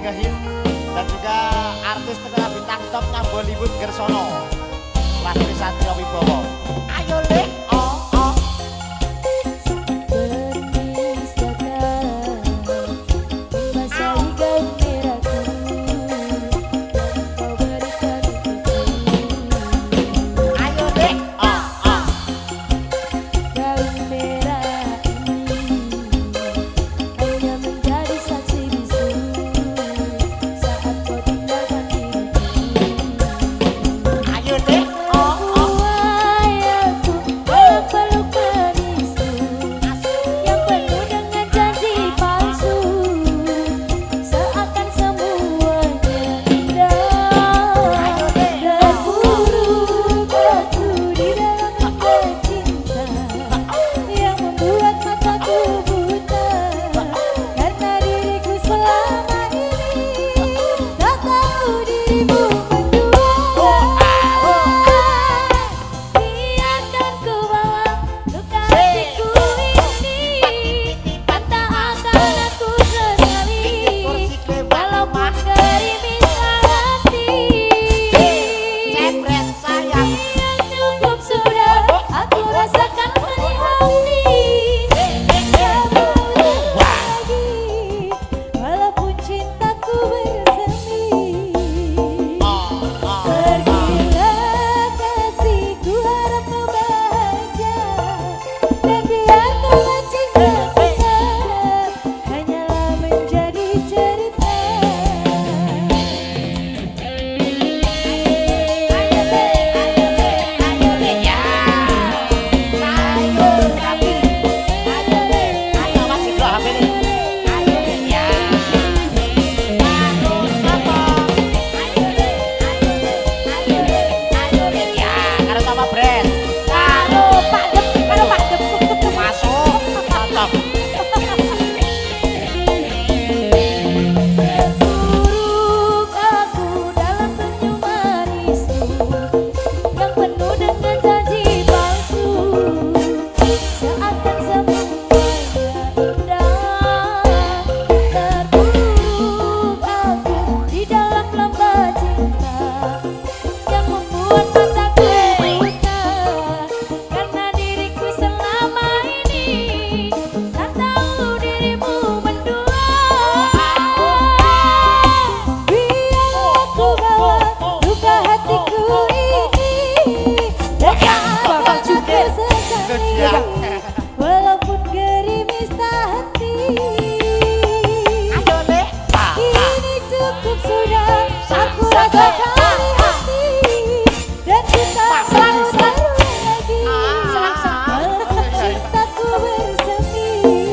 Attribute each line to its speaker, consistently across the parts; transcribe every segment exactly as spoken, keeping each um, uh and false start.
Speaker 1: ngehit dan juga artis terkenal bintang topnya Bollywood Gersono Lastri Satrio Wibowo. Ayo Le, oh oh.
Speaker 2: Walaupun gerimis tak henti, ini cukup sudah. Aku rasakan di hati dan kita selalu lagi. Walaupun cintaku bersemi,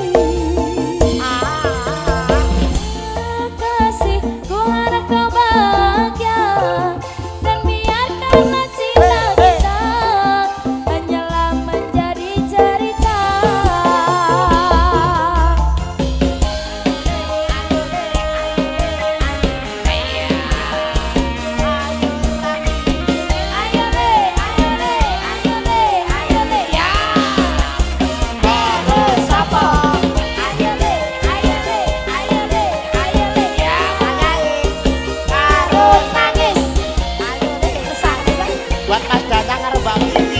Speaker 2: kasihku harap kau bahagia dan biarkanlah cinta kita hanyalah menjadi cerita. Ayo le, ayo le, ayo le, ayo le ya. Terus apa? Ayo le, ayo le, ayo le, ayo le ya. Karun nangis. Ayo le kesana.
Speaker 1: Buat Mas Danang karo Mbak Vivi.